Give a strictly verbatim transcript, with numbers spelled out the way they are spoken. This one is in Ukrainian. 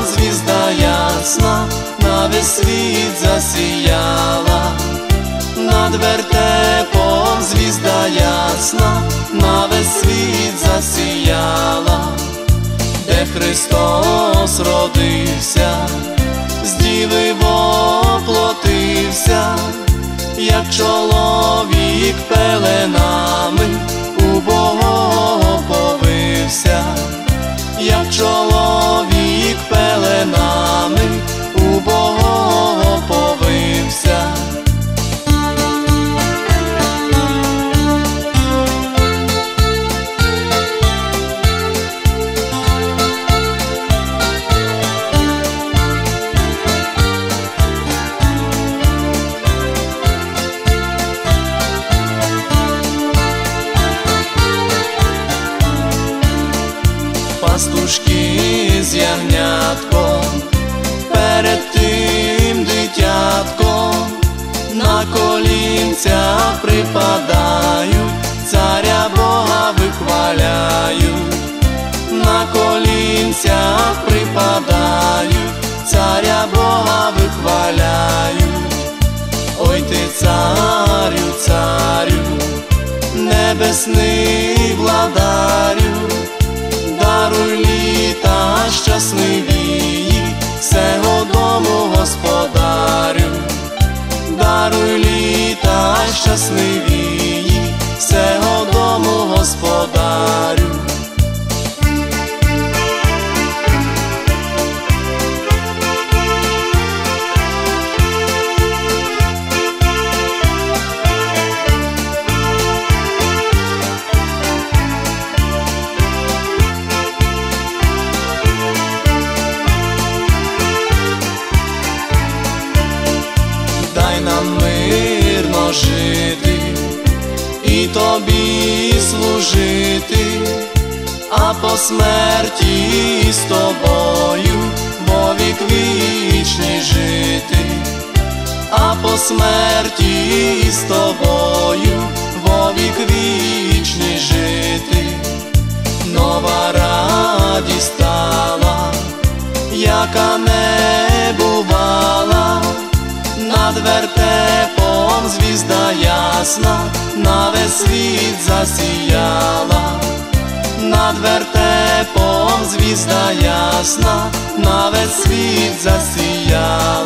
звізда ясна, на весь світ засіяла. Над вертепом звізда ясна, на весь світ засіяла. Де Христос родився, з діви воплотився, як чоловік пеленами убогого повився, як чоловік пеленами убогого повився. Пастушки з ягнятком, перед тим дитятком, на колінцях припадають, царя Бога вихваляють. На колінцях припадають, царя Бога вихваляють. Ой ти, царю, царю, небесний владарю, даруй літа щасливії всего дому господарю. Даруй літа щасливії всего дому господарю. Дай нам мирно жити і тобі служити, а по смерті з тобою вовік вічний жити. А по смерті з тобою вовік вічний жити. Нова радість стала, яка не бувала. Над вертепом звізда ясна, на весь світ засіяла. Над вертепом звізда ясна, на весь світ засіяла.